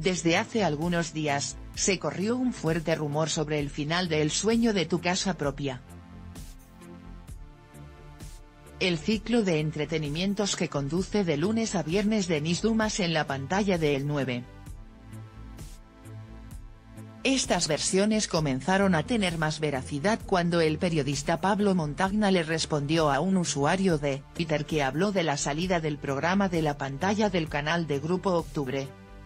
Desde hace algunos días, se corrió un fuerte rumor sobre el final de El sueño de tu casa propia. El ciclo de entretenimientos que conduce de lunes a viernes Denis Dumas en la pantalla de El 9. Estas versiones comenzaron a tener más veracidad cuando el periodista Pablo Montagna le respondió a un usuario de Twitter que habló de la salida del programa de la pantalla del canal de Grupo Octubre.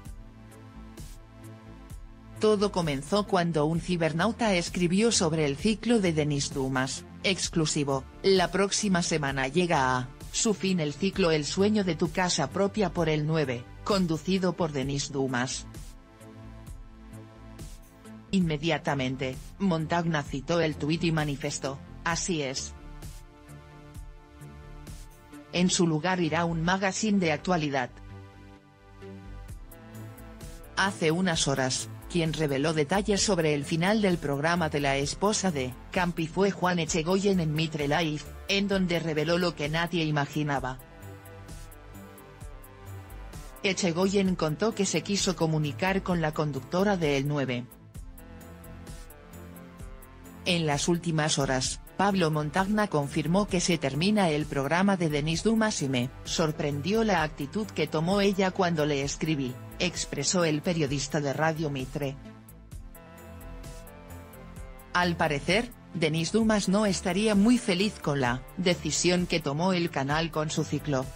Todo comenzó cuando un cibernauta escribió sobre el ciclo de Denis Dumas, exclusivo: la próxima semana llega a su fin el ciclo El sueño de tu casa propia por El 9, conducido por Denis Dumas. Inmediatamente, Montagna citó el tuit y manifestó: así es. En su lugar irá un magazine de actualidad. Hace unas horas, quien reveló detalles sobre el final del programa de la esposa de Campi fue Juan Echegoyen en Mitre Live, en donde reveló lo que nadie imaginaba. Echegoyen contó que se quiso comunicar con la conductora de El 9. En las últimas horas, Pablo Montagna confirmó que se termina el programa de Denis Dumas y me sorprendió la actitud que tomó ella cuando le escribí, expresó el periodista de Radio Mitre. Al parecer, Denis Dumas no estaría muy feliz con la decisión que tomó el canal con su ciclo.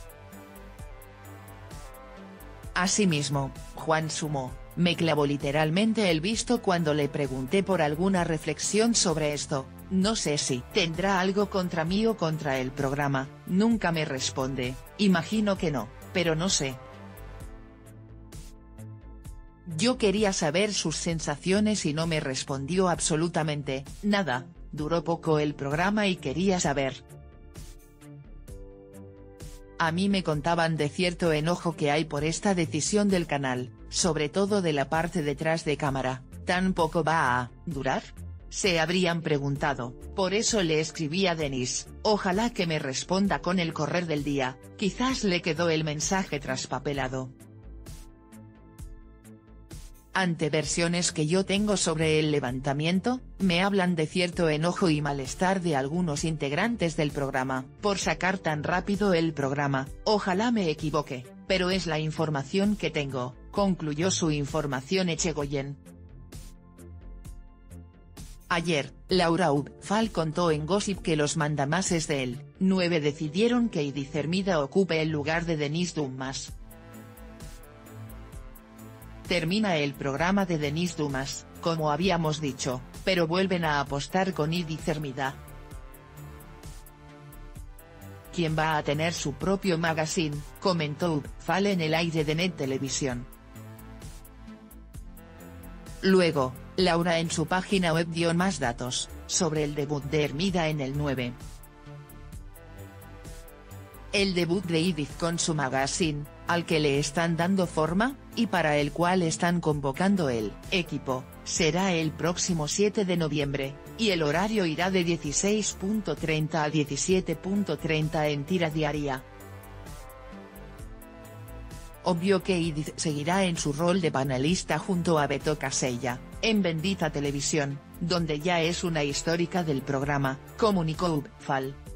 Asimismo, Juan sumó: me clavó literalmente el visto cuando le pregunté por alguna reflexión sobre esto, no sé si tendrá algo contra mí o contra el programa, nunca me responde, imagino que no, pero no sé. Yo quería saber sus sensaciones y no me respondió absolutamente nada, duró poco el programa y quería saber. A mí me contaban de cierto enojo que hay por esta decisión del canal, sobre todo de la parte detrás de cámara, ¿tan poco va a durar? Se habrían preguntado, por eso le escribí a Denis, ojalá que me responda con el correr del día, quizás le quedó el mensaje traspapelado. Ante versiones que yo tengo sobre el levantamiento, me hablan de cierto enojo y malestar de algunos integrantes del programa, por sacar tan rápido el programa, ojalá me equivoque, pero es la información que tengo, concluyó su información Echegoyen. Ayer, Laura Upfal contó en Gossip que los mandamases del 9 decidieron que Idiz Hermida ocupe el lugar de Denis Dumas. Termina el programa de Denis Dumas, como habíamos dicho, pero vuelven a apostar con Idiz Hermida, quien va a tener su propio magazine, comentó Upfal en el aire de Net Televisión. Luego, Laura en su página web dio más datos sobre el debut de Hermida en El 9. El debut de Idiz con su magazine, al que le están dando forma, y para el cual están convocando el equipo, será el próximo 7 de noviembre, y el horario irá de 16:30 a 17:30 en tira diaria. Obvio que Idiz seguirá en su rol de panelista junto a Beto Casella, en Bendita Televisión, donde ya es una histórica del programa, comunicó Upfal.